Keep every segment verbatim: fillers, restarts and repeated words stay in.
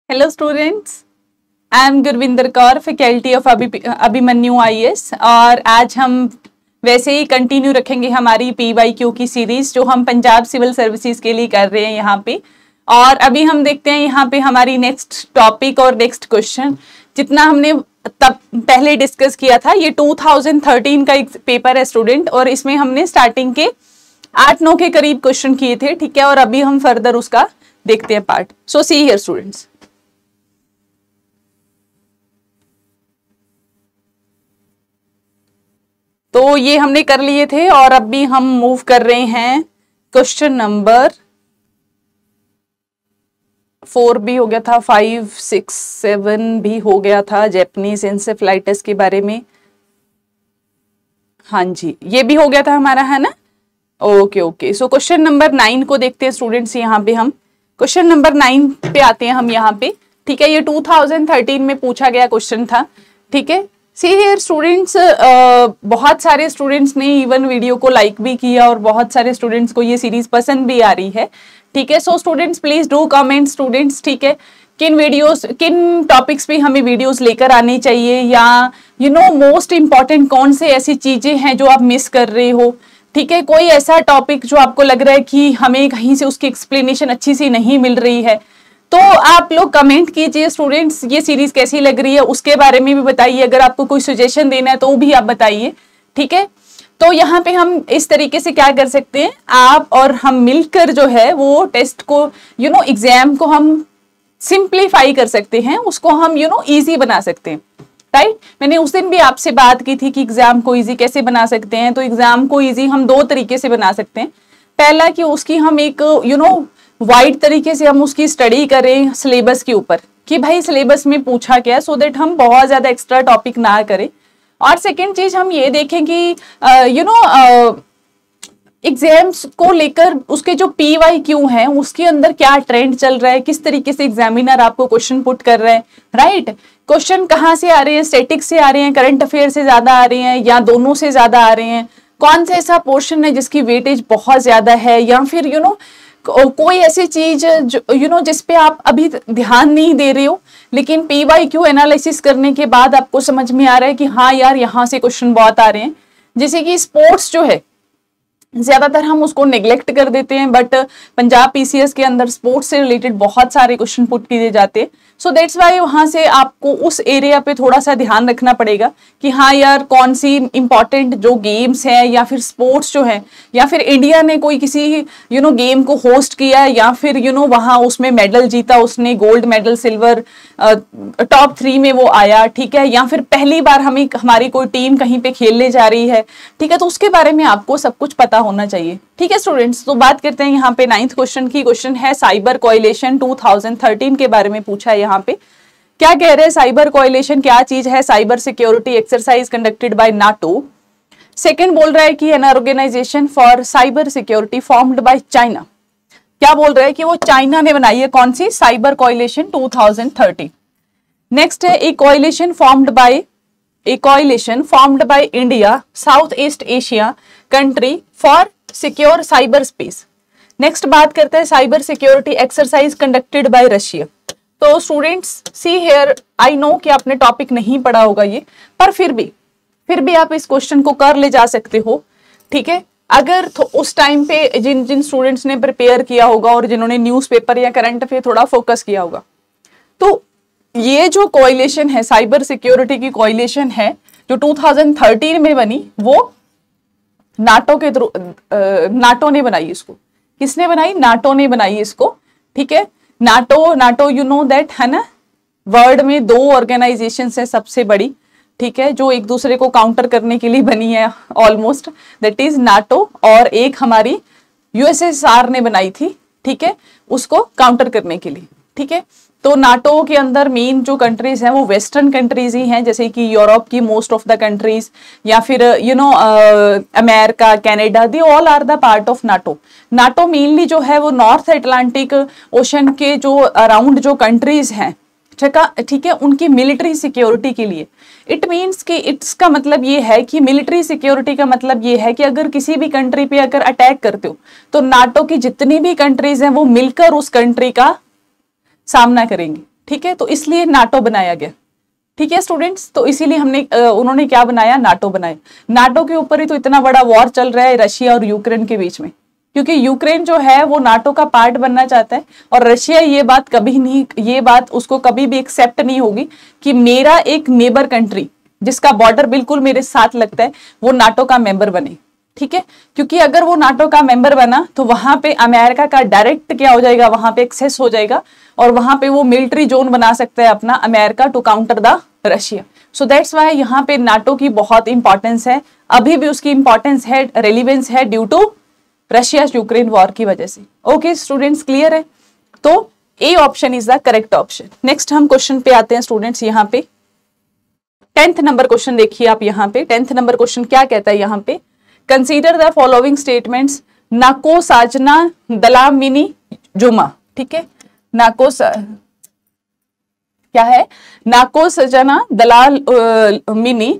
Hello students, I am Gurvinder Kaur, faculty of Abhimanyu I A S. और आज हम वैसे ही कंटिन्यू रखेंगे हमारी पी वाई क्यू की सीरीज जो हम पंजाब सिविल सर्विसेज के लिए कर रहे हैं यहाँ पे। और अभी हम देखते हैं यहाँ पे हमारी नेक्स्ट टॉपिक और नेक्स्ट क्वेश्चन। जितना हमने तब पहले डिस्कस किया था, ये टू थाउजेंड थर्टीन का एक पेपर है स्टूडेंट, और इसमें हमने स्टार्टिंग के आठ नौ के करीब क्वेश्चन किए थे, ठीक है। और अभी हम फर्दर उसका देखते हैं part. So see here students, तो ये हमने कर लिए थे और अभी हम मूव कर रहे हैं क्वेश्चन नंबर फोर भी हो गया था, फाइव सिक्स सेवन भी हो गया था, जैपनीज एन्सेफेलाइटिस के बारे में। हाँ जी, ये भी हो गया था हमारा, है ना। Okay okay, so question number nine को देखते हैं स्टूडेंट्स। यहाँ पे हम क्वेश्चन नंबर नाइन पे आते हैं हम यहाँ पे, ठीक है। ये टू थाउजेंड थर्टीन में पूछा गया क्वेश्चन था, ठीक है। सी हियर स्टूडेंट्स, बहुत सारे स्टूडेंट्स ने इवन वीडियो को लाइक भी किया और बहुत सारे स्टूडेंट्स को ये सीरीज पसंद भी आ रही है, ठीक है। So students please do comment students, ठीक है। किन वीडियोस, किन टॉपिक्स पे हमें वीडियोस लेकर आनी चाहिए, या यू नो मोस्ट इम्पॉर्टेंट कौन से ऐसी चीजें हैं जो आप मिस कर रहे हो, ठीक है। कोई ऐसा टॉपिक जो आपको लग रहा है कि हमें कहीं से उसकी एक्सप्लेनेशन अच्छी सी नहीं मिल रही है, तो आप लोग कमेंट कीजिए स्टूडेंट्स। ये सीरीज कैसी लग रही है उसके बारे में भी बताइए। अगर आपको कोई सजेशन देना है तो भी आप बताइए, ठीक है। तो यहाँ पे हम इस तरीके से क्या कर सकते हैं, आप और हम मिलकर जो है वो टेस्ट को, यू नो एग्जाम को हम सिंप्लीफाई कर सकते हैं, उसको हम यू नो इजी बना सकते हैं, राइट। मैंने उस दिन भी आपसे बात की थी कि एग्जाम को इजी कैसे बना सकते हैं। तो एग्जाम को इजी हम दो तरीके से बना सकते हैं। पहला कि उसकी हम एक यू नो वाइड तरीके से हम उसकी स्टडी करें सिलेबस के ऊपर, कि भाई सिलेबस में पूछा क्या, सो देट हम बहुत ज्यादा एक्स्ट्रा टॉपिक ना करें। और सेकेंड चीज हम ये देखें कि यू नो एग्जाम्स को लेकर उसके जो पी वाई क्यू है उसके अंदर क्या ट्रेंड चल रहा है, किस तरीके से एग्जामिनर आपको क्वेश्चन पुट कर रहे हैं, राइट। क्वेश्चन कहाँ से आ रहे हैं, स्टैटिक से आ रहे हैं, करंट अफेयर से ज्यादा आ रहे हैं, या दोनों से ज्यादा आ रहे हैं। कौन सा ऐसा पोर्शन है जिसकी वेटेज बहुत ज्यादा है, या फिर यू नो कोई ऐसी चीज जो यू नो जिस पे आप अभी ध्यान नहीं दे रहे हो, लेकिन पी वाई क्यू एनालिसिस करने के बाद आपको समझ में आ रहा है कि हाँ यार यहाँ से क्वेश्चन बहुत आ रहे हैं। जैसे कि स्पोर्ट्स जो है ज्यादातर हम उसको नेग्लेक्ट कर देते हैं, बट पंजाब पीसीएस के अंदर स्पोर्ट्स से रिलेटेड बहुत सारे क्वेश्चन पुट किए जाते हैं। सो दैट्स वाई वहां से आपको उस एरिया पे थोड़ा सा ध्यान रखना पड़ेगा कि हाँ यार कौन सी इंपॉर्टेंट जो गेम्स है या फिर स्पोर्ट्स जो है, या फिर इंडिया ने कोई किसी यू नो गेम को होस्ट किया, या फिर यू नो वहां उसमें मेडल जीता, उसने gold medal, silver, top three में वो आया, ठीक है। या फिर पहली बार हमें हमारी कोई टीम कहीं पे खेलने जा रही है, ठीक है। तो उसके बारे में आपको सब कुछ पता होना चाहिए, ठीक है स्टूडेंट्स। तो बात करते हैं यहाँ पे नाइन्थ क्वेश्चन की। क्वेश्चन है cyber coalition two thousand thirteen के बारे में पूछा है। यहाँ पे क्या कह रहे हैं, साइबर कोएलिशन क्या चीज है, cyber security exercise conducted by NATO. Second बोल रहा है कि an organisation for cyber security formed by China. क्या बोल रहा है कि वो चाइना ने बनाई है, कौन सी, cyber coalition two thousand thirteen. Next है a coalition formed by a coalition formed by India, South East Asia country for secure cyber space. Next बात करते हैं cyber security exercise conducted by Russia. तो students see here, I know कि आपने topic नहीं पढ़ा होगा ये, पर फिर भी फिर भी आप इस क्वेश्चन को कर ले जा सकते हो, ठीक है। अगर उस टाइम पे जिन जिन स्टूडेंट्स ने प्रिपेयर किया होगा और जिन्होंने न्यूज़पेपर या करंट अफेयर थोड़ा फोकस किया होगा, तो ये जो कोएलिशन है, साइबर सिक्योरिटी की कोएलिशन है जो टू थाउजेंड थर्टीन में बनी, वो नाटो के थ्रू, नाटो ने बनाई इसको। किसने बनाई, नाटो ने बनाई इसको, ठीक है। NATO NATO you know that, है ना। वर्ल्ड में दो ऑर्गेनाइजेशन है सबसे बड़ी, ठीक है, जो एक दूसरे को काउंटर करने के लिए बनी है ऑलमोस्ट, दैट इज नाटो, और एक हमारी यूएसएसआर ने बनाई थी, ठीक है, उसको काउंटर करने के लिए, ठीक है। तो नाटो के अंदर मेन जो कंट्रीज हैं वो वेस्टर्न कंट्रीज ही हैं, जैसे कि यूरोप की मोस्ट ऑफ द कंट्रीज, या फिर you know America, Canada, they all are the part of NATO. NATO mainly जो है वो नॉर्थ अटलांटिक ओशन के जो अराउंड जो कंट्रीज हैं, ठीक है, उनकी मिलिट्री सिक्योरिटी के लिए। इट मीन्स कि इट्स का मतलब ये है कि मिलिट्री सिक्योरिटी का मतलब ये है कि अगर किसी भी कंट्री पे अगर अटैक करते हो तो नाटो की जितनी भी कंट्रीज हैं वो मिलकर उस कंट्री का सामना करेंगे, ठीक है, तो इसलिए नाटो बनाया गया। ठीक है स्टूडेंट्स, तो इसीलिए हमने उन्होंने क्या बनाया, नाटो बनाया। नाटो के ऊपर ही तो इतना बड़ा वॉर चल रहा है रशिया और यूक्रेन के बीच में, क्योंकि यूक्रेन जो है वो नाटो का पार्ट बनना चाहता है और रशिया ये बात कभी नहीं, ये बात उसको कभी भी एक्सेप्ट नहीं होगी कि मेरा एक नेबर कंट्री जिसका बॉर्डर बिल्कुल मेरे साथ लगता है वो नाटो का मेंबर बने। ठीक है, क्योंकि अगर वो नाटो का मेंबर बना तो वहां पे अमेरिका का डायरेक्ट क्या हो जाएगा, वहां पे एक्सेस हो जाएगा और वहां पे वो मिलिट्री जोन बना सकता है अपना America to counter the Russia. So that's why यहाँ पे नाटो की बहुत इंपॉर्टेंस है, अभी भी उसकी इंपॉर्टेंस है, रेलिवेंस है due to Russia Ukraine war की वजह से। ओके स्टूडेंट्स, क्लियर है? तो A option is the correct option. Next हम क्वेश्चन पे आते हैं स्टूडेंट्स। यहाँ पे टेंथ नंबर क्वेश्चन देखिए आप। यहाँ पे टेंथ नंबर क्वेश्चन क्या कहता है, यहाँ पे consider the following statements Nkosazana Dlamini जुमा। ठीक है, नाको सा... क्या है, नाको सजना दलाल मिनी,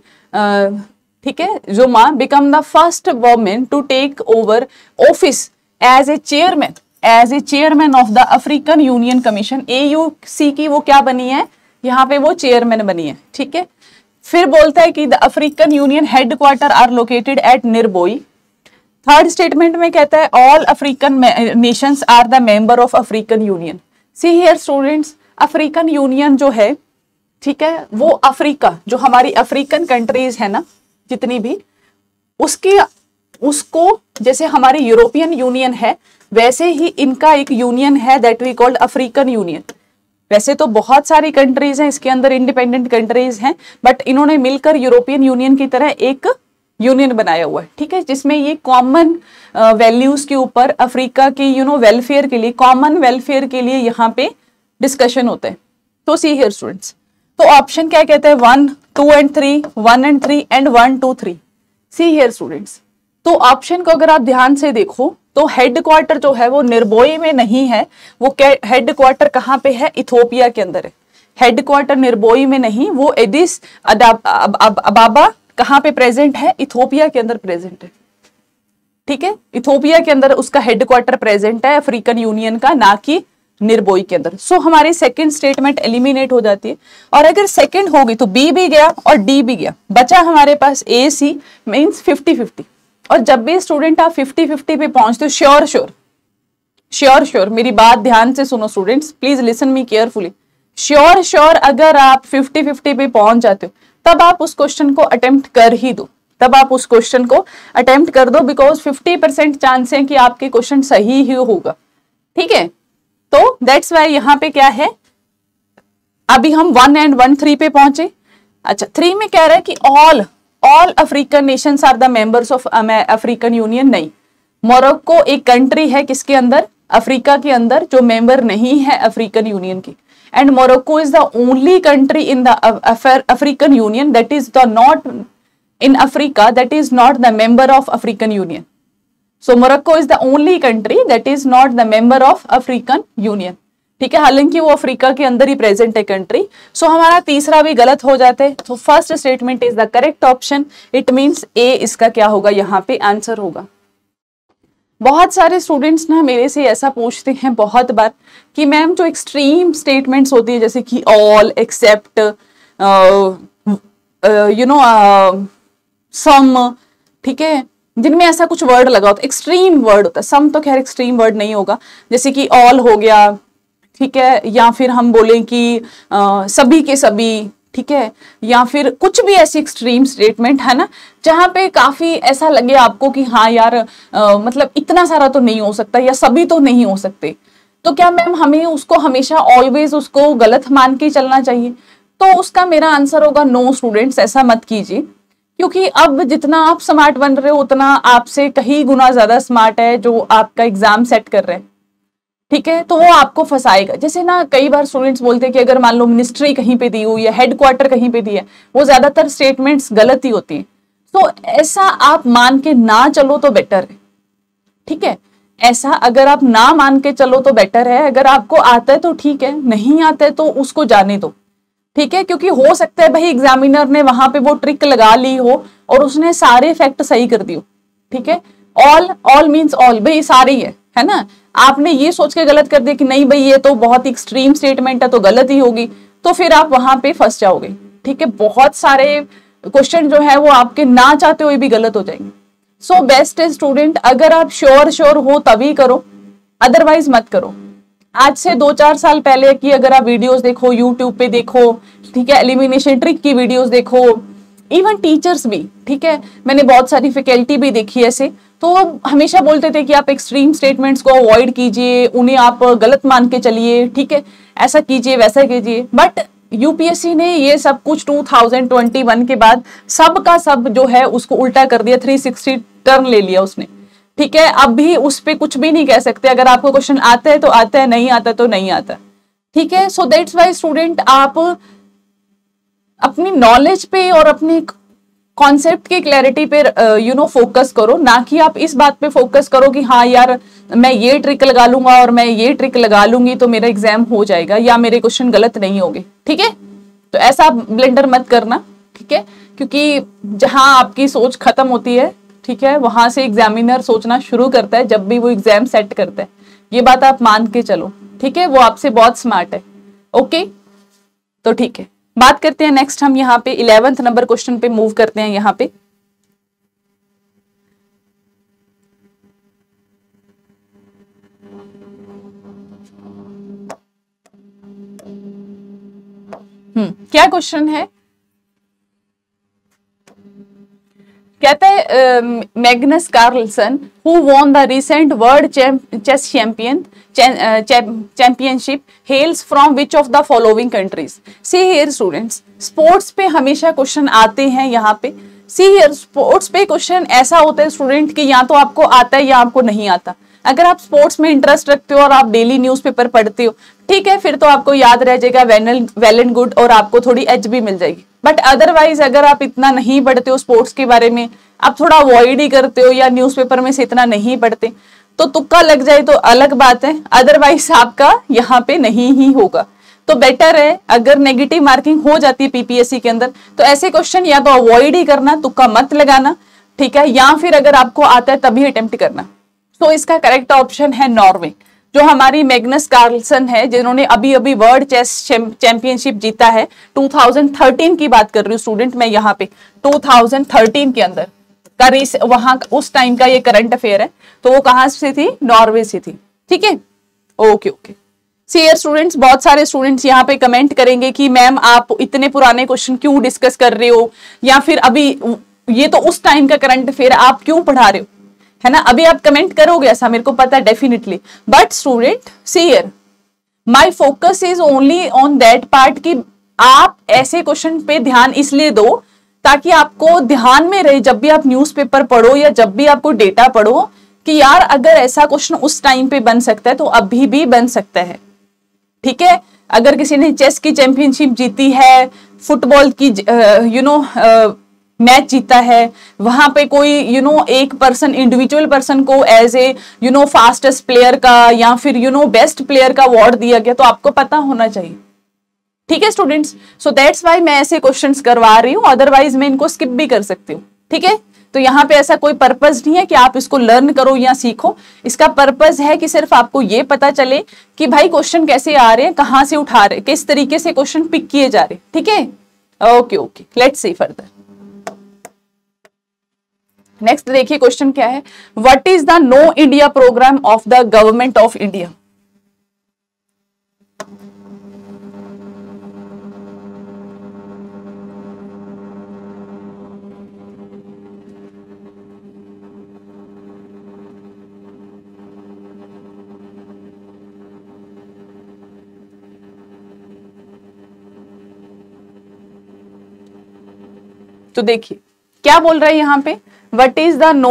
ठीक है, Zuma become the first woman to take over office as a chairman as a chairman of the African Union Commission. A U C की वो क्या बनी है, यहाँ पे वो चेयरमैन बनी है। ठीक है, फिर बोलता है कि the African Union headquarter are located at Nairobi. Third statement में कहता है all African nations are the member of African Union. See here students, African Union जो है, ठीक है, वो अफ्रीका जो हमारी अफ्रीकन कंट्रीज है ना जितनी भी, उसकी उसको जैसे हमारी यूरोपियन यूनियन है वैसे ही इनका एक यूनियन है that we called African Union. वैसे तो बहुत सारी कंट्रीज हैं इसके अंदर, इंडिपेंडेंट कंट्रीज हैं, बट इन्होंने मिलकर यूरोपियन यूनियन की तरह एक यूनियन बनाया हुआ है। ठीक है, जिसमें ये कॉमन वैल्यूज के ऊपर अफ्रीका की यू नो वेलफेयर के लिए, कॉमन वेलफेयर के लिए यहाँ पे डिस्कशन होते हैं। तो सी हियर स्टूडेंट्स, तो ऑप्शन क्या कहते हैं, one two and three, one and three and one two three. See here students, तो ऑप्शन को अगर आप ध्यान से देखो तो हेडक्वार्टर जो है वो निरबोई में नहीं है, वो हेडक्वार्टर कहाँ पे है, इथोपिया के अंदर है। हेडक्वार्टर निरबोई में नहीं, वो एडिस अबाबा कहाँ पे प्रेजेंट है, इथोपिया के अंदर प्रेजेंट है। ठीक है, इथोपिया के अंदर उसका हेडक्वार्टर प्रेजेंट है अफ्रीकन यूनियन का, ना कि निरबोई के अंदर। सो so, हमारी सेकंड स्टेटमेंट एलिमिनेट हो जाती है और अगर सेकंड होगी तो बी भी गया और डी भी गया, बचा हमारे पास A C means fifty fifty. और जब भी स्टूडेंट आप फिफ्टी फिफ्टी पे पहुंचते हो, श्योर श्योर श्योर श्योर मेरी बात ध्यान से सुनो students, please listen me carefully. Sure sure अगर आप फिफ्टी फिफ्टी पे पहुंच जाते हो तब आप उस क्वेश्चन को अटेम्प्ट कर ही दो, तब आप उस क्वेश्चन को अटेम्प्ट कर दो, बिकॉज फिफ्टी परसेंट चांस है कि आपके क्वेश्चन सही ही होगा। ठीक है, तो दैट्स वाई यहाँ पे क्या है, अभी हम वन एंड वन थ्री पे पहुंचे। अच्छा, थ्री में कह रहा है कि all all African nations are the members of African Union. नहीं, मोरक्को एक कंट्री है किसके अंदर, अफ्रीका के अंदर, जो मेंबर नहीं है अफ्रीकन यूनियन की। And Morocco is the only country in the African Union that is the not in Africa that is not the member of African Union. So Morocco is the only country that is not the member of African Union. ठीक है, हालांकि वो Africa के अंदर ही present है country. So so, हमारा तीसरा भी गलत हो जाता है। तो first statement is the correct option, it means A इसका क्या होगा, यहाँ पे आंसर होगा। बहुत सारे स्टूडेंट्स ना मेरे से ऐसा पूछते हैं बहुत बार कि मैम जो एक्सट्रीम स्टेटमेंट्स होती है जैसे कि all except you know some, ठीक है, जिनमें ऐसा कुछ वर्ड लगा होता है, एक्सट्रीम वर्ड होता है। सम तो खैर एक्सट्रीम वर्ड नहीं होगा, जैसे कि ऑल हो गया, ठीक है, या फिर हम बोलें कि आ, सभी के सभी, ठीक है, या फिर कुछ भी ऐसी एक्सट्रीम स्टेटमेंट है ना जहां पे काफी ऐसा लगे आपको कि हाँ यार आ, मतलब इतना सारा तो नहीं हो सकता या सभी तो नहीं हो सकते, तो क्या मैम हमें उसको हमेशा ऑलवेज उसको गलत मान के चलना चाहिए? तो उसका मेरा आंसर होगा नो स्टूडेंट्स, ऐसा मत कीजिए, क्योंकि अब जितना आप स्मार्ट बन रहे हो उतना आपसे कहीं गुना ज्यादा स्मार्ट है जो आपका एग्जाम सेट कर रहे हैं। ठीक है, तो वो आपको फंसाएगा। जैसे ना कई बार स्टूडेंट्स बोलते हैं कि अगर मान लो मिनिस्ट्री कहीं पे दी हुई है, हेडक्वार्टर कहीं पे दी है, वो ज्यादातर स्टेटमेंट्स गलत ही होती हैं। तो ऐसा आप मान के ना चलो तो बेटर है। ठीक है, ऐसा अगर आप ना मान के चलो तो बेटर है। अगर आपको आता है तो ठीक है, नहीं आता है तो उसको जाने दो। ठीक है, क्योंकि हो सकता है भाई एग्जामिनर ने वहां पे वो ट्रिक लगा ली हो और उसने सारे फैक्ट सही कर दिए। ठीक है, ऑल ऑल मीन्स ऑल, भाई सारे ही है है ना। आपने ये सोच के गलत कर दिया कि नहीं भाई ये तो बहुत ही एक्सट्रीम स्टेटमेंट है तो गलत ही होगी, तो फिर आप वहां पे फंस जाओगे। ठीक है, बहुत सारे क्वेश्चन जो है वो आपके ना चाहते हुए भी गलत हो जाएंगे। सो बेस्ट है स्टूडेंट, अगर आप श्योर श्योर हो तभी करो, अदरवाइज मत करो। आज से दो चार साल पहले की अगर आप वीडियोस देखो, यूट्यूब पे देखो, ठीक है, एलिमिनेशन ट्रिक की वीडियोस देखो, इवन टीचर्स भी, ठीक है, मैंने बहुत सारी फैकल्टी भी देखी ऐसे, तो हमेशा बोलते थे कि आप एक्सट्रीम स्टेटमेंट्स को अवॉइड कीजिए, उन्हें आप गलत मान के चलिए, ठीक है, ऐसा कीजिए वैसा कीजिए। बट यूपीएससी ने ये सब कुछ दो हज़ार इक्कीस के बाद सब का सब जो है उसको उल्टा कर दिया, तीन सौ साठ टर्न ले लिया उसने। ठीक है, अब भी उस पे कुछ भी नहीं कह सकते, अगर आपको क्वेश्चन आता है तो आता है, नहीं आता तो नहीं आता। ठीक है, सो दैट्स वाई स्टूडेंट आप अपनी नॉलेज पे और अपनी कॉन्सेप्ट की क्लैरिटी पे यू नो फोकस करो, ना कि आप इस बात पे फोकस करो कि हाँ यार मैं ये ट्रिक लगा लूंगा और मैं ये ट्रिक लगा लूंगी तो मेरा एग्जाम हो जाएगा या मेरे क्वेश्चन गलत नहीं होंगे। ठीक है, तो ऐसा ब्लेंडर मत करना। ठीक है, क्योंकि जहां आपकी सोच खत्म होती है, ठीक है, वहां से एग्जामिनर सोचना शुरू करता है जब भी वो एग्जाम सेट करता है। ये बात आप मान के चलो। ठीक है, वो आपसे बहुत स्मार्ट है। ओके, तो ठीक है, बात करते हैं नेक्स्ट, हम यहाँ पे इलेवेंथ नंबर क्वेश्चन पे मूव करते हैं। यहाँ पे हम्म क्या क्वेश्चन है, कहता है Magnus Carlsen who won the recent world chess champion championship hails from which of the following countries. See here students, sports पे हमेशा क्वेश्चन आते हैं। यहाँ पे सी हियर, स्पोर्ट्स पे क्वेश्चन ऐसा होता है स्टूडेंट कि या तो आपको आता है या आपको नहीं आता। अगर आप स्पोर्ट्स में इंटरेस्ट रखते हो और आप डेली न्यूज़पेपर पढ़ते हो, ठीक है, फिर तो आपको याद रह जाएगा वेल एंड गुड और आपको थोड़ी एज भी मिल जाएगी। बट अदरवाइज अगर आप इतना नहीं पढ़ते हो स्पोर्ट्स के बारे में, आप थोड़ा अवॉइड ही करते हो या न्यूज़पेपर में से इतना नहीं पढ़ते, तो तुक्का लग जाए तो अलग बात है, अदरवाइज आपका यहाँ पे नहीं ही होगा। तो बेटर है अगर नेगेटिव मार्किंग हो जाती है पीपीएससी के अंदर तो ऐसे क्वेश्चन या तो अवॉइड ही करना, तुक्का मत लगाना। ठीक है, या फिर अगर आपको आता है तभी अटेम्प्ट करना। तो इसका करेक्ट ऑप्शन है नॉर्वे। जो हमारी मैग्नस कार्लसन है जिन्होंने अभी अभी वर्ल्ड चेस चैंपियनशिप जीता है, दो हज़ार तेरह की बात कर रही हूँ स्टूडेंट मैं यहाँ पे, दो हज़ार तेरह के अंदर का वहां उस टाइम का ये करंट अफेयर है। तो वो कहां से थी, नॉर्वे से थी। ठीक है, ओके ओके। सीयर स्टूडेंट्स, बहुत सारे स्टूडेंट्स यहाँ पे कमेंट करेंगे कि मैम आप इतने पुराने क्वेश्चन क्यों डिस्कस कर रहे हो, या फिर अभी ये तो उस टाइम का करंट अफेयर आप क्यों पढ़ा रहे हो, है ना। अभी आप कमेंट करोगे ऐसा, मेरे को पता है definitely. But student see here, my focus is only on that part कि आप ऐसे क्वेश्चन पे ध्यान इसलिए दो ताकि आपको ध्यान में रहे जब भी आप न्यूज़पेपर पढ़ो या जब भी आपको डेटा पढ़ो कि यार अगर ऐसा क्वेश्चन उस टाइम पे बन सकता है तो अभी भी बन सकता है। ठीक है, अगर किसी ने चेस की चैंपियनशिप जीती है, फुटबॉल की यू नो मैच जीता है, वहां पे कोई यू नो एक पर्सन, इंडिविजुअल पर्सन को as a you know fastest player का या फिर यू नो बेस्ट प्लेयर का अवार्ड दिया गया, तो आपको पता होना चाहिए। ठीक है स्टूडेंट्स, सो दैट्स वाई मैं ऐसे क्वेश्चंस करवा रही हूँ, अदरवाइज मैं इनको स्किप भी कर सकती हूँ। ठीक है, तो यहाँ पे ऐसा कोई पर्पस नहीं है कि आप इसको लर्न करो या सीखो। इसका पर्पस है कि सिर्फ आपको ये पता चले कि भाई क्वेश्चन कैसे आ रहे हैं, कहाँ से उठा रहे, किस तरीके से क्वेश्चन पिक किए जा रहे। ठीक है, okay okay, let's see further. Next देखिए क्वेश्चन क्या है, what is the know India programme of the government of India. तो देखिए क्या बोल रहा है यहां पे, व्हाट इज द नो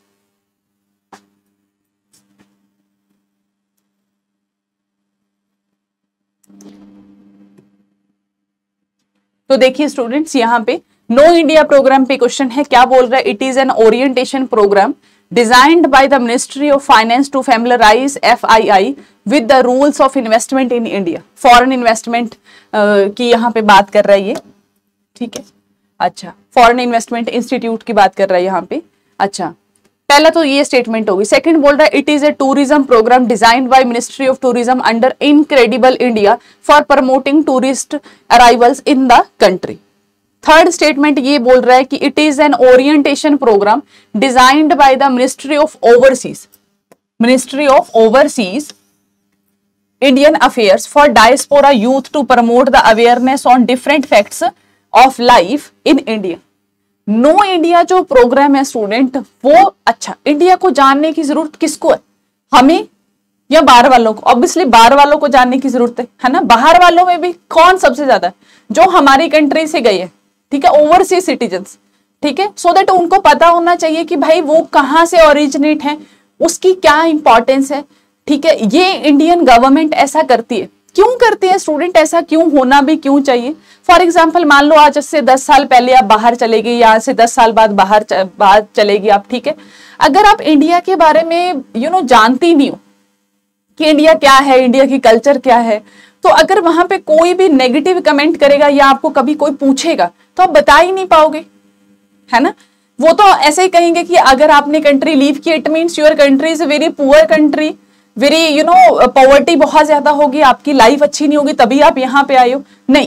तो देखिए स्टूडेंट्स यहां पे नो इंडिया प्रोग्राम पे क्वेश्चन है, क्या बोल रहा है, it is an orientation programme designed by the ministry of finance to familiarise F I I with the rules of investment in India. Foreign investment की यहाँ पे बात कर रहा है ये। ठीक है, अच्छा, फॉरेन इन्वेस्टमेंट इंस्टीट्यूट की बात कर रहा है यहाँ पे। अच्छा, पहला तो ये स्टेटमेंट होगी। सेकंड बोल रहा है it is a tourism programme designed by ministry of tourism under Incredible India for promoting tourist arrivals in the country. Third statement ये बोल रहा है कि it is an orientation programme designed by the ministry of overseas ministry of overseas Indian affairs for diaspora youth to promote the awareness on different facts of life in India. Know India जो programme है student, वो अच्छा India को जानने की जरूरत किसको है, हमें या बाहर वालों को? ऑब्वियसली बाहर वालों को जानने की जरूरत है, है ना। बाहर वालों में भी कौन सबसे ज्यादा, जो हमारी कंट्री से गए हैं, ठीक है, ओवरसीज सिटीजन्स, ठीक है, सो दैट उनको पता होना चाहिए कि भाई वो कहाँ से ओरिजिनेट है, उसकी क्या इंपॉर्टेंस है, ठीक है। ये इंडियन गवर्नमेंट ऐसा करती है। क्यों करती है स्टूडेंट, ऐसा क्यों होना भी क्यों चाहिए? फॉर एग्जाम्पल मान लो आज से दस साल पहले आप बाहर चले गए, यहाँ से दस साल बाद बाहर बाहर चलेगी आप, ठीक है। अगर आप इंडिया के बारे में यू नो जानती नहीं हो कि इंडिया क्या है, इंडिया की कल्चर क्या है, तो अगर वहां पे कोई भी नेगेटिव कमेंट करेगा या आपको कभी कोई पूछेगा तो आप बता ही नहीं पाओगे, है ना। वो तो ऐसे ही कहेंगे कि अगर आपने कंट्री लीव की it means your country is very poor country, very you know poverty बहुत ज्यादा होगी, आपकी लाइफ अच्छी नहीं होगी तभी आप यहाँ पे आए हो। नहीं,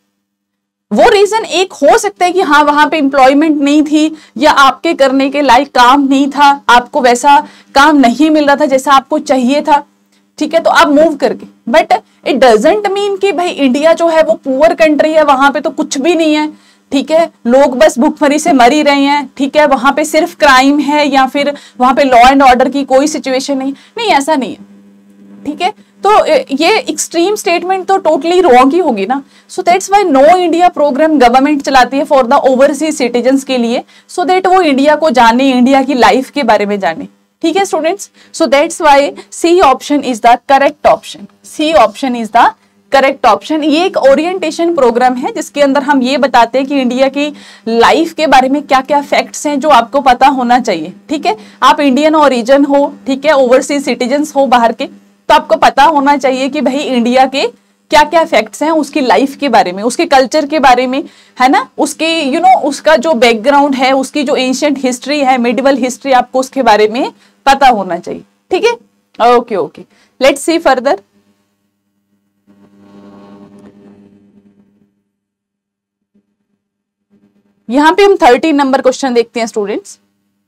वो रीजन एक हो सकता है कि हाँ वहां पे एम्प्लॉयमेंट नहीं थी या आपके करने के लायक काम नहीं था, आपको वैसा काम नहीं मिल रहा था जैसा आपको चाहिए था, ठीक है, तो आप मूव करके। बट इट डजंट मीन कि भाई इंडिया जो है वो पुअर कंट्री है, वहां पे तो कुछ भी नहीं है, ठीक है, लोग बस भूखमरी से मर ही रहे हैं, ठीक है, वहां पे सिर्फ क्राइम है या फिर वहां पे लॉ एंड ऑर्डर की कोई सिचुएशन नहीं, नहीं ऐसा नहीं है, ठीक है। तो ये एक्सट्रीम स्टेटमेंट तो टोटली रॉन्ग ही होगी ना। So that's why know India programme government चलाती है फॉर द ओवरसीज सिटीजन्स के लिए, सो दैट वो इंडिया को जाने, इंडिया की लाइफ के बारे में जाने, ठीक है students. So that's why C option is the correct option, C option is the correct option. ये एक ओरिएंटेशन प्रोग्राम है जिसके अंदर हम ये बताते हैं कि इंडिया की लाइफ के बारे में क्या क्या फैक्ट्स हैं जो आपको पता होना चाहिए, ठीक है। आप इंडियन ओरिजिन हो, ठीक है, ओवरसीज सिटीजन्स हो बाहर के, तो आपको पता होना चाहिए कि भाई इंडिया के क्या क्या फैक्ट्स हैं उसकी लाइफ के बारे में, उसके कल्चर के बारे में, है ना, उसके यू नो उसका जो बैकग्राउंड है, उसकी जो एंशिएंट हिस्ट्री है, मिडिवल हिस्ट्री, आपको उसके बारे में पता होना चाहिए, ठीक है। Okay okay, let's see further. यहां पे हम थर्टीन नंबर क्वेश्चन देखते हैं स्टूडेंट्स।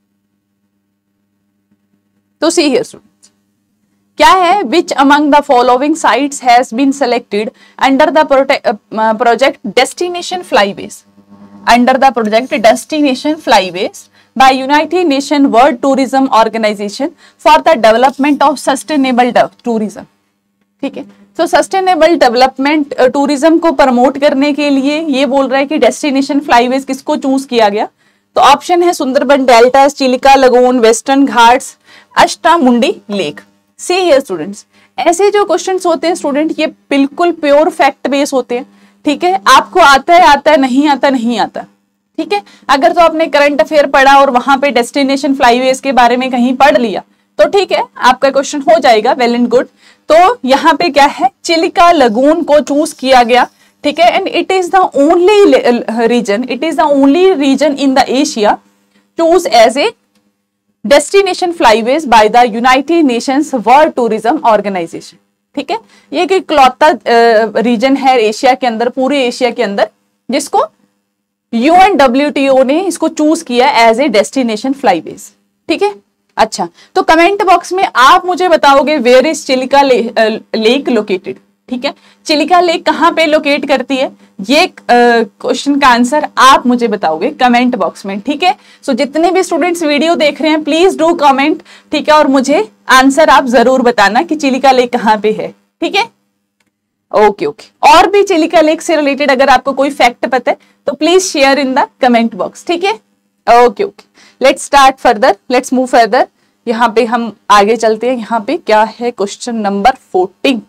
तो सी हियर स्टूडेंट्स, क्या है, which among the following sites has been selected under the project destination flyways, under the project destination flyways by United Nations World Tourism Organization for the development of sustainable tourism, ठीक है। तो sustainable development tourism को promote करने के लिए ये बोल रहा है कि डेस्टिनेशन फ्लाईवेज किसको चूज किया गया। तो ऑप्शन है Sundarban delta, Chilika lagoon, Western Ghats, Ashtamudi lake. See here students, ऐसे जो क्वेश्चंस होते हैं स्टूडेंट ये बिल्कुल प्योर फैक्ट बेस होते हैं, ठीक है। आपको आता है आता है, नहीं आता नहीं आता, ठीक है। अगर तो आपने करंट अफेयर पढ़ा और वहां पे डेस्टिनेशन फ्लाईवेज के बारे में कहीं पढ़ लिया तो ठीक है, आपका क्वेश्चन हो जाएगा, वेल एंड गुड। तो यहाँ पे क्या है, चिलिका लगून को चूज किया गया, ठीक है, and it is the only region, it is the only region in the Asia choose as a destination flyways by the United Nations World Tourism Organisation, ठीक है। ये एक इकलौता रीजन है एशिया के अंदर, पूरे एशिया के अंदर, जिसको यूएनडब्ल्यूटीओ ने इसको चूज किया एज ए डेस्टिनेशन फ्लाईवेज, ठीक है। अच्छा, तो कमेंट बॉक्स में आप मुझे बताओगे where is Chilika lake located, ठीक है। चिलिका लेक कहाँ पे लोकेट करती है, ये क्वेश्चन का आंसर आप मुझे बताओगे कमेंट बॉक्स में, ठीक है। सो जितने भी स्टूडेंट्स वीडियो देख रहे हैं प्लीज डू कमेंट, ठीक है, और मुझे आंसर आप जरूर बताना कि चिलिका लेक कहाँ पे है, ठीक है। ओके ओके, और भी चिलिका लेक से रिलेटेड अगर आपको कोई फैक्ट पता है तो please share in the comment box, ठीक है। Okay okay, let's start further, let's move further. यहाँ पे हम आगे चलते हैं। यहाँ पे क्या है, क्वेश्चन नंबर फोर्टीन।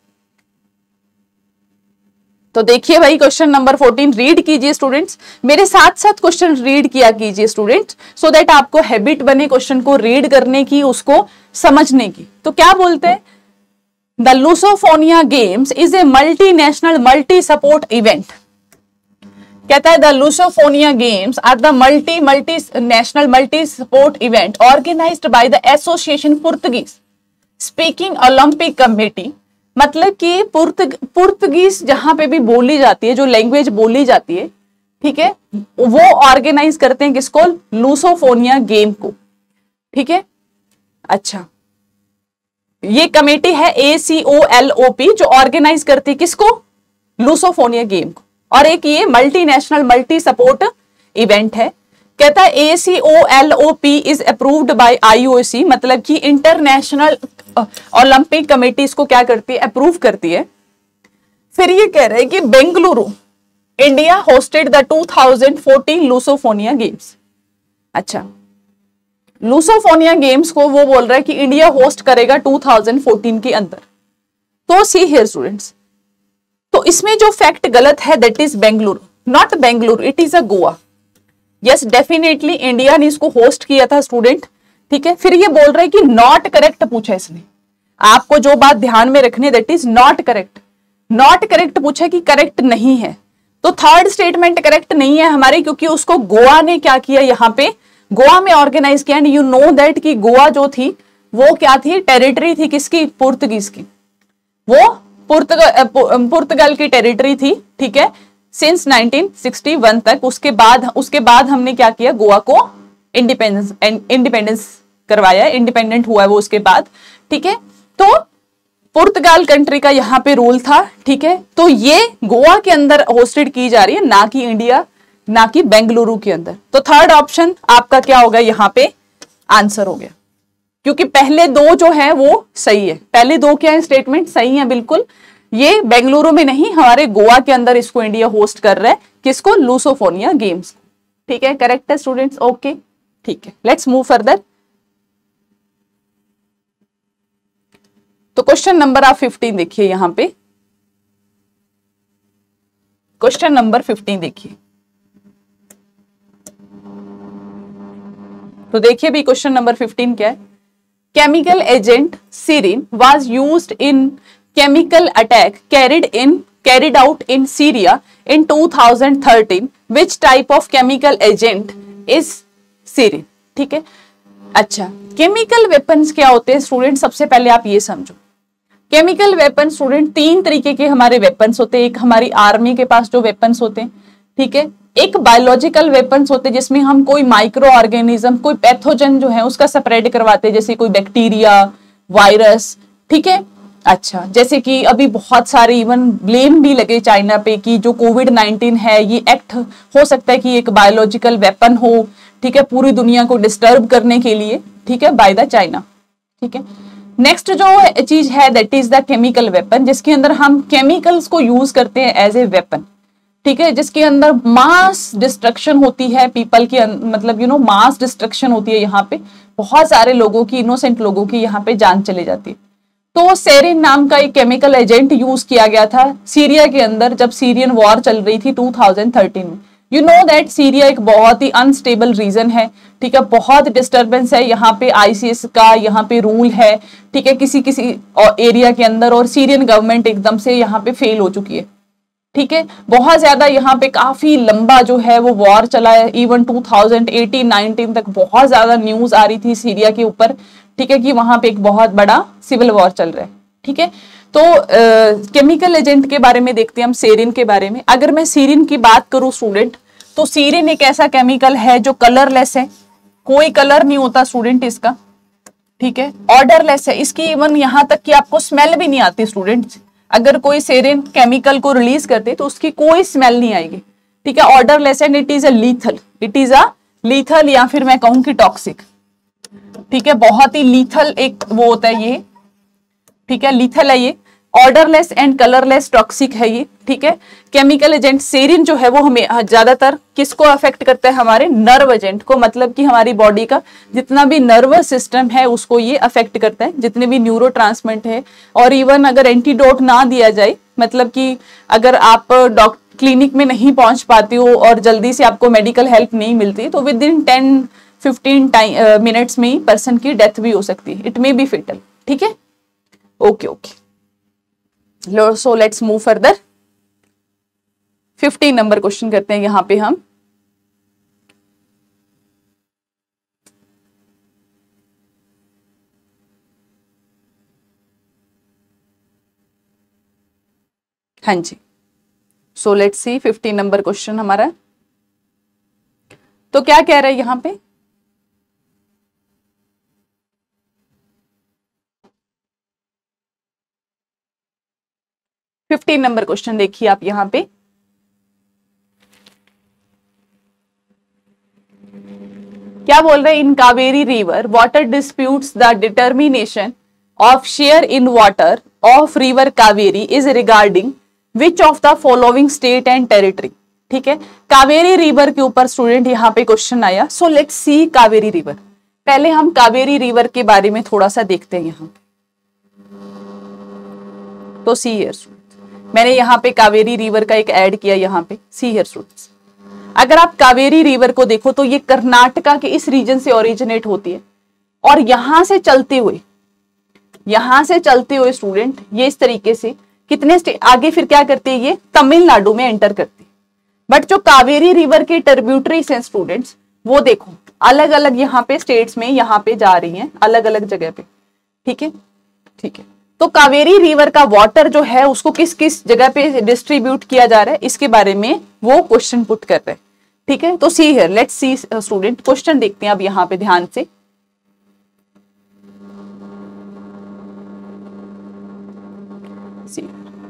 तो देखिए भाई, क्वेश्चन नंबर फोर्टीन रीड कीजिए स्टूडेंट्स, मेरे साथ साथ क्वेश्चन रीड किया कीजिए स्टूडेंट्स, सो दैट आपको हैबिट बने क्वेश्चन को रीड करने की, उसको समझने की। तो क्या बोलते हैं, the Lusofonia games is a multinational multi sport event कहता है the Lusofonia games are the multi multi national multi sport event organised by the association Portuguese speaking Olympic committee. मतलब कि पुर्तग पुर्तगीज जहां पे भी बोली जाती है, जो लैंग्वेज बोली जाती है, ठीक है, वो ऑर्गेनाइज करते हैं किसको? लुसोफोनिया गेम को। ठीक है, अच्छा, ये कमेटी है A C O L O P जो ऑर्गेनाइज करती है किसको? लुसोफोनिया गेम को। और एक ये मल्टीनेशनल मल्टी सपोर्ट इवेंट है। कहता है A C O L O P is approved by I O C, मतलब कि इंटरनेशनल ओलंपिक कमेटी इसको क्या करती है? अप्रूव करती है। फिर ये कह रहे हैं कि Bengaluru India hosted the two thousand fourteen Lusofonia games. अच्छा, लुसोफोनिया गेम्स को वो बोल रहा है कि इंडिया होस्ट करेगा टू थाउजेंड फोर्टीन के अंदर। तो सी हियर स्टूडेंट्स, तो इसमें जो फैक्ट गलत है that is Bengaluru, not Bengaluru, it is a Goa. Yes, definitely India ने इसको होस्ट किया था स्टूडेंट। ठीक है, फिर ये बोल रहा है कि नॉट करेक्ट पूछा इसने। आपको जो बात ध्यान में रखनी है that is not correct. Not correct पूछा कि करेक्ट नहीं है, तो थर्ड स्टेटमेंट करेक्ट नहीं है हमारे, क्योंकि उसको गोवा ने क्या किया, यहाँ पे गोवा में ऑर्गेनाइज किया। एंड यू नो दैट कि गोवा जो थी वो क्या थी? टेरिटरी थी किसकी? पुर्तगीज की। वो पुर्तगाल पुर्तगाल की टेरिटरी थी। ठीक है, सिंस नाइनटीन सिक्सटी वन तक। उसके बाद उसके बाद हमने क्या किया? गोवा को इंडिपेंडेंस इंडिपेंडेंस करवाया, इंडिपेंडेंट हुआ वो उसके बाद। ठीक है, तो पुर्तगाल कंट्री का यहाँ पे रूल था। ठीक है, तो ये गोवा के अंदर होस्टेड की जा रही है, ना कि इंडिया, ना कि बेंगलुरु के अंदर। तो थर्ड ऑप्शन आपका क्या होगा? यहाँ पे आंसर हो गया, क्योंकि पहले दो जो है वो सही है। पहले दो क्या है? स्टेटमेंट सही है बिल्कुल। ये बेंगलुरु में नहीं, हमारे गोवा के अंदर इसको इंडिया होस्ट कर रहा है। किसको? Lusofonia Games. ठीक है, करेक्ट है स्टूडेंट्स। ओके, ठीक है, लेट्स मूव फर्दर। तो क्वेश्चन नंबर आप फिफ्टीन देखिए, यहां पे क्वेश्चन नंबर फिफ्टीन देखिए। तो देखिए भी क्वेश्चन नंबर फिफ्टीन क्या है? Chemical agent sarin was used in chemical attack carried in carried out in Syria in two thousand thirteen. Which type of chemical agent is sarin? ठीक है, अच्छा, chemical weapons क्या होते हैं स्टूडेंट? सबसे पहले आप ये समझो, केमिकल वेपन स्टूडेंट तीन तरीके के हमारे वेपन्स होते हैं। एक हमारी आर्मी के पास जो वेपन्स होते हैं, ठीक है, एक बायोलॉजिकल वेपन्स होते हैं जिसमें हम कोई माइक्रो ऑर्गेनिज्म, कोई पैथोजन जो है उसका स्प्रेड करवाते हैं, जैसे कोई बैक्टीरिया, वायरस। ठीक है, अच्छा, जैसे कि अभी बहुत सारे इवन ब्लेम भी लगे चाइना पे कि जो कोविड नाइनटीन है ये एक्ट हो सकता है कि एक बायोलॉजिकल वेपन हो। ठीक है, पूरी दुनिया को डिस्टर्ब करने के लिए, ठीक है, बाय द चाइना। ठीक है, नेक्स्ट जो चीज है that is the chemical weapon, जिसके अंदर हम केमिकल्स को यूज करते हैं एज ए वेपन। ठीक है, जिसके अंदर मास डिस्ट्रक्शन होती है पीपल की, मतलब यू नो मास डिस्ट्रक्शन होती है। यहाँ पे बहुत सारे लोगों की, इनोसेंट लोगों की यहाँ पे जान चली जाती है। तो सेरिन नाम का एक केमिकल एजेंट यूज किया गया था सीरिया के अंदर, जब सीरियन वॉर चल रही थी टू थाउजेंड थर्टीन में। यू नो दैट सीरिया एक बहुत ही अनस्टेबल रीजन है। ठीक है, बहुत डिस्टर्बेंस है यहाँ पे, आईसीएस का यहाँ पे रूल है। ठीक है, किसी किसी एरिया के अंदर, और सीरियन गवर्नमेंट एकदम से यहाँ पे फेल हो चुकी है। ठीक है, बहुत ज्यादा यहाँ पे काफी लंबा जो है वो वॉर चला है। Even two thousand eighteen nineteen तक बहुत ज्यादा न्यूज आ रही थी सीरिया के ऊपर। ठीक है, कि वहां पे एक बहुत बड़ा सिविल वॉर चल रहा है। ठीक है, तो केमिकल एजेंट के बारे में देखते हैं हम, सेरिन के बारे में। अगर मैं सीरिन की बात करूं स्टूडेंट, तो सीरिन एक ऐसा केमिकल है जो कलरलेस है, कोई कलर नहीं होता स्टूडेंट इसका। ठीक है, ऑर्डरलेस है, इसकी इवन यहाँ तक कि आपको स्मेल भी नहीं आती स्टूडेंट्स। अगर कोई सेरिन केमिकल को रिलीज करते तो उसकी कोई स्मेल नहीं आएगी। ठीक है, odourless and it is a lethal, it is a lethal, या फिर मैं कहूं कि टॉक्सिक। ठीक है, बहुत ही लीथल एक वो होता है ये। ठीक है, लीथल है ये, ऑर्डरलेस एंड कलरलेस, टॉक्सिक है ये। ठीक है, केमिकल एजेंट सेरिन जो है वो हमें ज्यादातर किसको अफेक्ट करता है? हमारे नर्व एजेंट को, मतलब कि हमारी बॉडी का जितना भी नर्वस सिस्टम है उसको ये अफेक्ट करता है, जितने भी न्यूरोट्रांसमिट है। और इवन अगर एंटीडोट ना दिया जाए, मतलब कि अगर आप डॉक्टर क्लिनिक में नहीं पहुंच पाती हो और जल्दी से आपको मेडिकल हेल्प नहीं मिलती, तो within ten fifteen minutes में ही पर्सन की डेथ भी हो सकती है, इट मे बी फेटल। ठीक है, okay okay, so let's move further. Fifteen number question करते हैं यहाँ पे हम। हाँ जी, so let's see fifteen number question हमारा। तो क्या कह रहा है यहाँ पे, फिफ्टीन नंबर क्वेश्चन देखिए आप यहाँ पे। क्या बोल रहे हैं, in Kaveri river water disputes the determination of share in water of river Kaveri is regarding which of the following state and territory. ठीक है, कावेरी रिवर के ऊपर स्टूडेंट यहाँ पे क्वेश्चन आया। So let's see Kaveri river. पहले हम कावेरी रिवर के बारे में थोड़ा सा देखते हैं यहाँ। तो सी हियर स्टूडेंट्स, मैंने यहाँ पे कावेरी रिवर का एक ऐड किया यहाँ पे। सी हियर स्टूडेंट्स, अगर आप कावेरी रिवर को देखो तो ये कर्नाटका के इस रीजन से ओरिजिनेट होती है और यहां से चलते हुए यहां से चलते हुए स्टूडेंट ये इस तरीके से कितने आगे फिर क्या करती है, ये तमिलनाडु में एंटर करती है। बट जो कावेरी रिवर के ट्रिब्यूटरीज हैं स्टूडेंट्स, वो देखो अलग अलग यहाँ पे स्टेट्स में यहाँ पे जा रही हैं, अलग अलग जगह पे। ठीक है, ठीक है। तो कावेरी रिवर का वाटर जो है उसको किस किस जगह पे डिस्ट्रीब्यूट किया जा रहा है, इसके बारे में वो क्वेश्चन पुट कर रहे हैं। ठीक है, तो see here, let's see student, question देखते हैं अब यहाँ पे ध्यान से। सी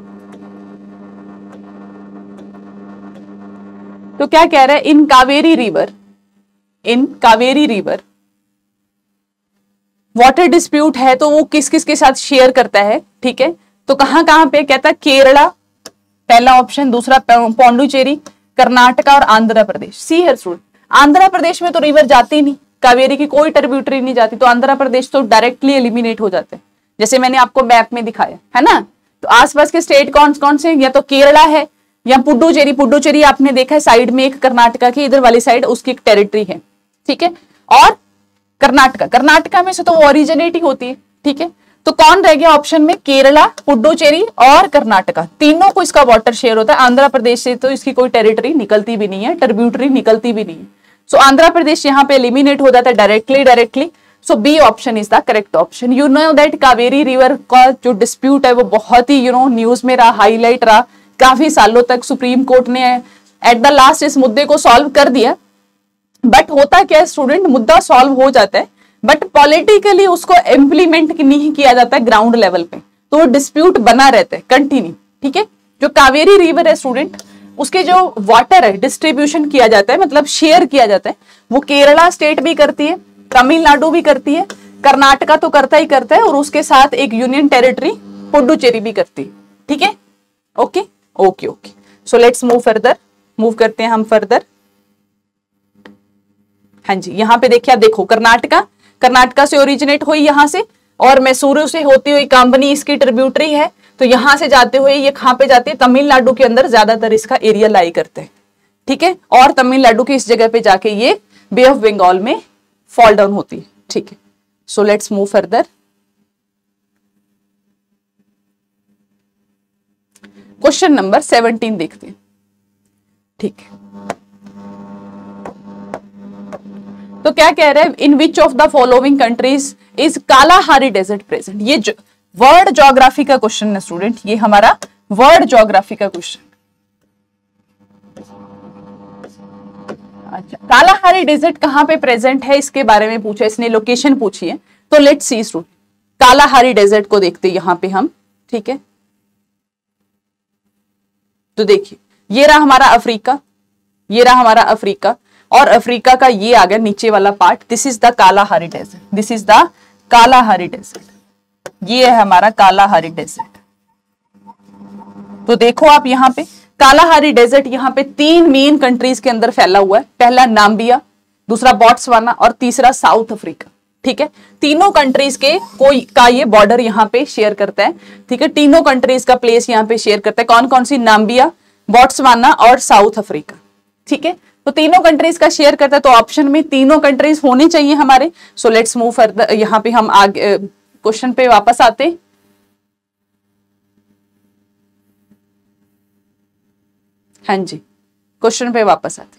तो क्या कह रहा है, in Kaveri river in Kaveri river water dispute है तो वो किस किस के साथ शेयर करता है। ठीक है, तो कहां कहां पे कहता है, केरला पहला ऑप्शन, दूसरा पौंडुचेरी, कर्नाटका और Andhra Pradesh. See here student, Andhra Pradesh में तो रिवर जाती नहीं, कावेरी की कोई ट्रिब्यूटरी नहीं जाती, तो आंध्र प्रदेश तो डायरेक्टली एलिमिनेट हो जाते हैं, जैसे मैंने आपको मैप में दिखाया है ना। तो आसपास के स्टेट कौन कौन से, या तो केरला है या पुडुचेरी। पुडुचेरी आपने देखा है साइड में एक कर्नाटका की इधर वाली साइड उसकी एक टेरिटरी है। ठीक है, और कर्नाटका, कर्नाटका में से तो वो ओरिजिनेट ही होती है। ठीक है, तो कौन रह गया ऑप्शन में, केरला, पुडुचेरी और कर्नाटका, तीनों को इसका वाटर शेयर होता है। आंध्र प्रदेश से तो इसकी कोई टेरिटरी निकलती भी नहीं है, ट्रिब्यूटरी निकलती भी नहीं है। सो so, आंध्र प्रदेश यहाँ पे एलिमिनेट हो जाता है directly directly so B option is the correct option. You know that Kaveri river का जो डिस्प्यूट है वो बहुत ही यू नो न्यूज में रहा, हाईलाइट रहा, काफी सालों तक सुप्रीम कोर्ट ने एट द लास्ट इस मुद्दे को सॉल्व कर दिया। बट होता क्या है स्टूडेंट, मुद्दा सॉल्व हो जाता है बट पॉलिटिकली उसको इम्प्लीमेंट नहीं किया जाता है ग्राउंड लेवल पे, तो वो डिस्प्यूट बना रहता है कंटिन्यू। ठीक है, जो कावेरी रिवर है स्टूडेंट, उसके जो वाटर है डिस्ट्रीब्यूशन किया जाता है, मतलब शेयर किया जाता है, वो केरला स्टेट भी करती है, तमिलनाडु भी करती है, कर्नाटका तो करता ही करता है, और उसके साथ एक यूनियन टेरिटरी पुडुचेरी भी करती है। ठीक है, okay okay okay so let's move further, move करते हैं हम फर्दर। हाँ जी, यहाँ पे देखिए, आप देखो कर्नाटका, कर्नाटका से ओरिजिनेट हुई यहाँ से, और मैसूरू से होती हुई कांबनी इसकी ट्रिब्यूटरी है, तो यहां से जाते हुए ये कहां पे जाती है, तमिलनाडु के अंदर ज्यादातर इसका एरिया लाई करते हैं। ठीक है, और तमिलनाडु की इस जगह पे जाके ये बे ऑफ बंगाल में फॉल डाउन होती है। ठीक है, so let's move further. Question number seventeen देखते हैं। ठीक है, तो क्या कह रहे हैं, in which of the following countries is Kalahari desert present. ये वर्ड ज्योग्राफी का क्वेश्चन है स्टूडेंट, ये हमारा वर्ड ज्योग्राफी का क्वेश्चन। अच्छा, कालाहारी डेजर्ट कहां पे प्रेजेंट है इसके बारे में पूछा, इसने लोकेशन पूछी है। तो let's see student, Kalahari desert को देखते हैं यहां पे हम। ठीक है, तो देखिए ये रहा हमारा अफ्रीका, ये रहा हमारा अफ्रीका, और अफ्रीका का ये आ गया नीचे वाला part, this is the Kalahari desert, this is the Kalahari desert, ये है हमारा कालाहारी डेजर्ट। तो देखो आप यहाँ पे कालाहारी डेजर्ट यहाँ पे तीन मेन कंट्रीज के अंदर फैला हुआ है, पहला नाम्बिया, दूसरा बोट्सवाना और तीसरा साउथ अफ्रीका। ठीक है, तीनों कंट्रीज के कोई का ये बॉर्डर यहाँ पे शेयर करता है। ठीक है, तीनों कंट्रीज का प्लेस यहाँ पे शेयर करता है, कौन कौन सी, नाम्बिया, बोट्सवाना और साउथ अफ्रीका। ठीक है, तो तीनों कंट्रीज का शेयर करता है, तो ऑप्शन में तीनों कंट्रीज होने चाहिए हमारे। सो लेट्स मूव फर्दर, यहाँ पे हम आगे क्वेश्चन पे वापस आते। हाँ जी, क्वेश्चन पे वापस आते।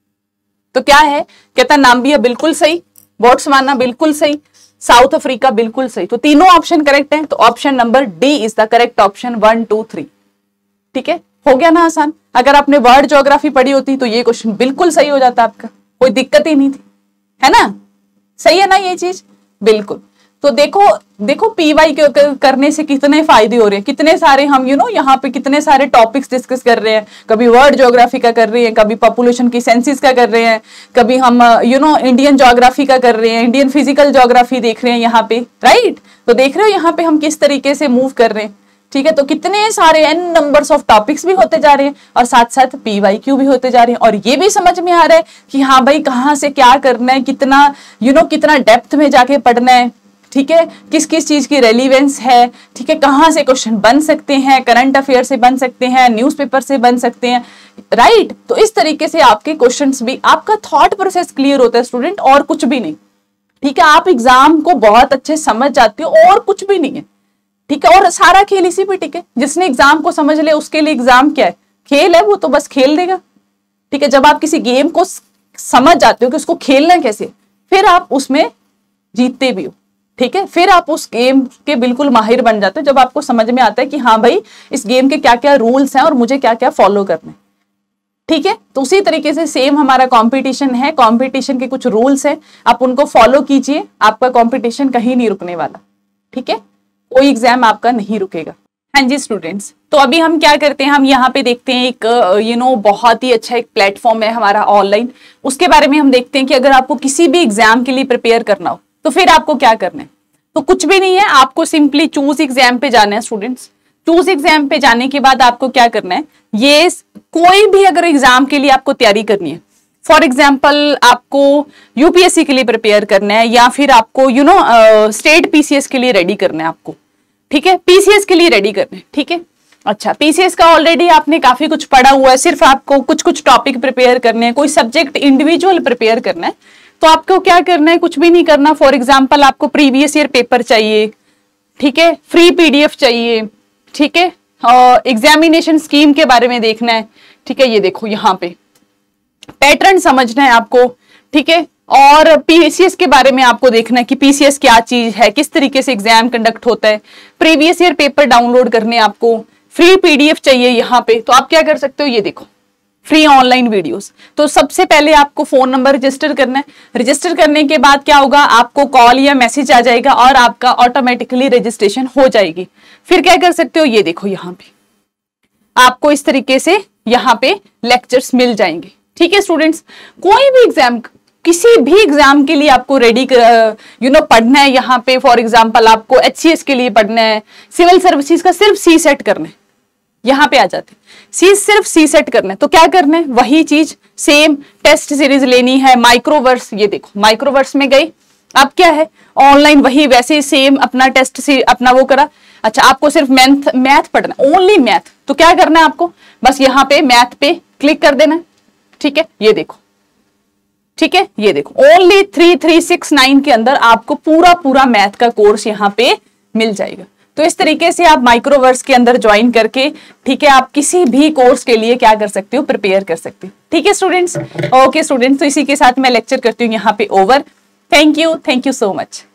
तो क्या है, कहता नाम्बिया बिल्कुल सही, बोट्सवाना बिल्कुल सही, साउथ अफ्रीका बिल्कुल सही। तो तीनों ऑप्शन करेक्ट हैं, तो option number D is the correct option, one two three. ठीक है, हो गया ना आसान। अगर आपने वर्ल्ड ज्योग्राफी पढ़ी होती तो ये क्वेश्चन बिल्कुल सही हो जाता आपका, कोई दिक्कत ही नहीं थी, है ना। सही है ना ये चीज, बिल्कुल। तो देखो देखो पीवाई करने से कितने फायदे हो रहे हैं, कितने सारे हम यू नो यहाँ पे कितने सारे टॉपिक्स डिस्कस कर रहे हैं। कभी वर्ल्ड ज्योग्राफी का कर रहे हैं, कभी पॉपुलेशन की सेंसिस का कर रहे हैं, कभी हम यू नो इंडियन ज्योग्राफी का कर रहे हैं, इंडियन फिजिकल ज्योग्राफी देख रहे हैं यहाँ पे, राइट। तो देख रहे हो यहाँ पे हम किस तरीके से मूव कर रहे हैं। ठीक है, तो कितने सारे एन नंबर्स ऑफ टॉपिक्स भी होते जा रहे हैं और साथ साथ पीवाईक्यू भी होते जा रहे हैं। और ये भी समझ में आ रहा है कि हाँ भाई कहाँ से क्या करना है, कितना यू नो कितना डेप्थ में जाके पढ़ना है। ठीक है, किस किस चीज की रेलिवेंस है, ठीक है, कहाँ से क्वेश्चन बन सकते हैं, करंट अफेयर से बन सकते हैं, न्यूज़पेपर से बन सकते हैं, राइट। तो इस तरीके से आपके क्वेश्चंस भी, आपका थॉट प्रोसेस क्लियर होता है स्टूडेंट, और कुछ भी नहीं। ठीक है, आप एग्जाम को बहुत अच्छे समझ जाते हो और कुछ भी नहीं है। ठीक है, और सारा खेल इसी पे टिके। जिसने एग्जाम को समझ ले उसके लिए एग्जाम क्या है, खेल है, वो तो बस खेल देगा। ठीक है, जब आप किसी गेम को समझ जाते हो कि उसको खेलना कैसे, फिर आप उसमें जीतते भी हो। ठीक है, फिर आप उस गेम के बिल्कुल माहिर बन जाते हो जब आपको समझ में आता है कि हाँ भाई इस गेम के क्या क्या रूल्स हैं और मुझे क्या क्या फॉलो करने। ठीक है, तो उसी तरीके से सेम हमारा कंपटीशन है, कंपटीशन के कुछ रूल्स हैं, आप उनको फॉलो कीजिए, आपका कंपटीशन कहीं नहीं रुकने वाला। ठीक है, कोई एग्जाम आपका नहीं रुकेगा। हाँ जी स्टूडेंट्स, तो अभी हम क्या करते हैं, हम यहाँ पे देखते हैं एक यू नो बहुत ही अच्छा एक प्लेटफॉर्म है हमारा ऑनलाइन, उसके बारे में हम देखते हैं कि अगर आपको किसी भी एग्जाम के लिए प्रिपेयर करना हो तो फिर आपको क्या करना है। तो कुछ भी नहीं है, आपको सिंपली चूज एग्जाम पे जाना है स्टूडेंट्स। चूज एग्जाम पे जाने के बाद आपको क्या करना है, ये कोई भी अगर एग्जाम के लिए आपको तैयारी करनी है, फॉर एग्जाम्पल आपको यूपीएससी के लिए प्रिपेयर करना है या फिर आपको यू नो स्टेट पीसीएस के लिए रेडी करना है आपको। ठीक है, पीसीएस के लिए रेडी करना है। ठीक है, अच्छा पीसीएस का ऑलरेडी आपने काफी कुछ पढ़ा हुआ है, सिर्फ आपको कुछ कुछ टॉपिक प्रिपेयर करने हैं, कोई सब्जेक्ट इंडिविजुअल प्रिपेयर करना है। तो आपको क्या करना है, कुछ भी नहीं करना। फॉर एग्जाम्पल आपको प्रीवियस ईयर पेपर चाहिए, ठीक है, फ्री पीडीएफ चाहिए, ठीक है, और एग्जामिनेशन स्कीम के बारे में देखना है। ठीक है, ये देखो यहाँ पे पैटर्न समझना है आपको। ठीक है, और पीसीएस के बारे में आपको देखना है कि पीसीएस क्या चीज है, किस तरीके से एग्जाम कंडक्ट होता है। प्रीवियस ईयर पेपर डाउनलोड करने आपको, फ्री पीडीएफ चाहिए यहाँ पे। तो आप क्या कर सकते हो, ये देखो फ्री ऑनलाइन वीडियोस। तो सबसे पहले आपको फोन नंबर रजिस्टर करना है। रजिस्टर करने के बाद क्या होगा, आपको कॉल या मैसेज आ जाएगा और आपका ऑटोमेटिकली रजिस्ट्रेशन हो जाएगी। फिर क्या कर सकते हो, ये देखो यहाँ पे आपको इस तरीके से यहाँ पे लेक्चर्स मिल जाएंगे। ठीक है स्टूडेंट्स, कोई भी एग्जाम, किसी भी एग्जाम के लिए आपको रेडी यू नो पढ़ना है यहाँ पे। फॉर एग्जाम्पल आपको एचसीएस के लिए पढ़ना है, सिविल सर्विसेज का सिर्फ सी सेट करना है, यहाँ पे आ जाते सी, सिर्फ सी सेट करना है। तो क्या करना है, वही चीज सेम टेस्ट सीरीज लेनी है। माइक्रोवर्स, ये देखो माइक्रोवर्स में गई, अब क्या है ऑनलाइन वही वैसे सेम अपना टेस्ट से अपना वो करा। अच्छा आपको सिर्फ मैथ मैथ पढ़ना, ओनली मैथ। तो क्या करना है आपको, बस यहाँ पे मैथ पे क्लिक कर देना। ठीक है, ये देखो, ठीक है, ये देखो only three three six nine के अंदर आपको पूरा पूरा मैथ का कोर्स यहाँ पे मिल जाएगा। तो इस तरीके से आप माइक्रोवर्स के अंदर ज्वाइन करके, ठीक है, आप किसी भी कोर्स के लिए क्या कर सकते हो, प्रिपेयर कर सकते हो। ठीक है स्टूडेंट्स, ओके स्टूडेंट्स, तो इसी के साथ मैं लेक्चर करती हूँ यहाँ पे over. Thank you, thank you so much.